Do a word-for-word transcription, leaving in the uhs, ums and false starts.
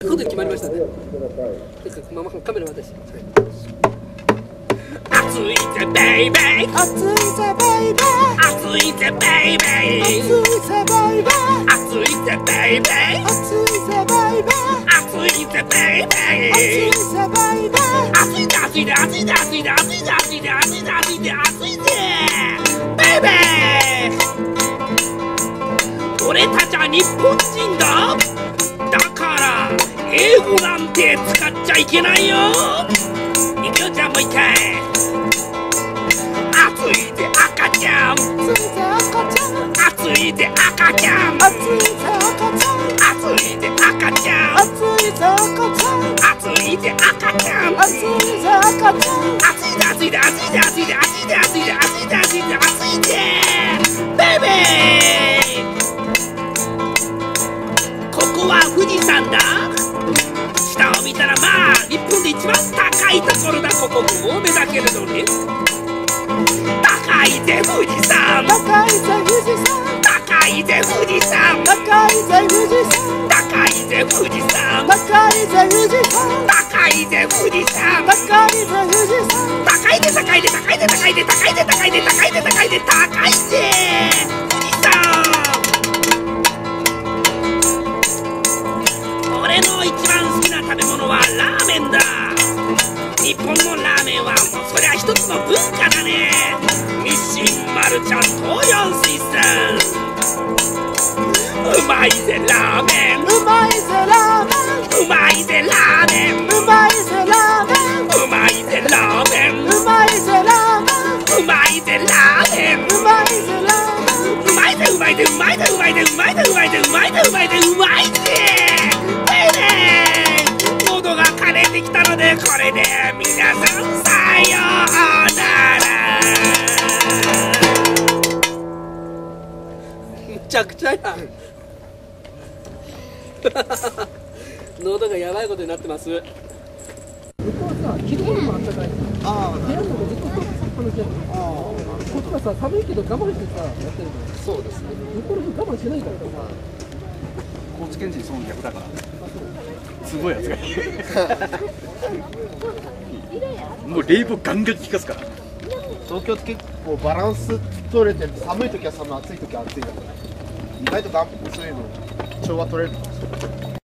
こと決まりましたね。ママカメラ渡して。 熱いぜベイベー、 熱いぜベイベー、 熱いぜベイベー、 熱いぜベイベー、 熱いぜベイベー、 熱いぜベイベー、 熱いぜベイベー、 熱いぜベイベー、 熱いぜ熱いぜ熱いぜ熱いぜ熱いぜ熱いぜ熱いぜ熱いぜ熱いぜベイベー。俺たちは日本人だ。だから英語なんて使っちゃいけないよ。いくよ、じゃあもう一回。熱いぜ赤ちゃん、 熱いぜ赤ちゃん、 熱いぜ赤ちゃん、 熱いぜ赤ちゃん、 熱いぜ赤ちゃん、 熱いぜ赤ちゃん、 熱いぜ赤ちゃん、 熱いぜ赤ちゃん、 熱いぜ熱いぜ熱いぜ熱いぜ熱いぜ熱いぜ熱いぜ熱いぜ熱いぜベイベー。ここは富士山だ。下を見たらまあ日本で一番高いところだ。ここ多めだけれどね。高いぜ富士山、 高いぜ富士山、 高いぜ富士山、 高いぜ富士山、 高いぜ富士山、 高いぜ富士山、 高いぜ富士山、 高いぜ富士山、 高いぜ高いぜ高いぜ高いぜ高いぜ高いぜ高いぜ高いぜ高いぜ富士山。俺の一番好きな食べ物はラーメンだ。日本のラーメンはもうそりゃ一つの文化だね。日清マルちゃん東洋水産、うまいぜラーメン、 うまいぜラーメン、 うまいぜラーメン、 うまいぜラーメン、 うまいぜラーメン、 うまいぜラーメン、 うまいぜラーメン、 うまいぜラーメン、 うまいぜうまいぜうまいぜうまいぜうまいぜうまいぜうまいぜうまいぜうまいぜベイベー。喉が枯れてきたのでこれで皆さんさようなら。 むちゃくちゃやん。喉がやばいことになってます。向こうはさ、着るものもあったかい。 ああ、 部屋の中ずっとさっぱなしやん。こっちはさ、寒いけど我慢してさ、やってるから。 そうですね。 向こうの人我慢しないからさ。 高知県人その逆だから。すごいやつがいる。もう冷房ガンガン効かすから。東京って結構バランス取れてる。寒い時は寒い、暑い時は暑いだから。意外と暖そういうの調和取れる。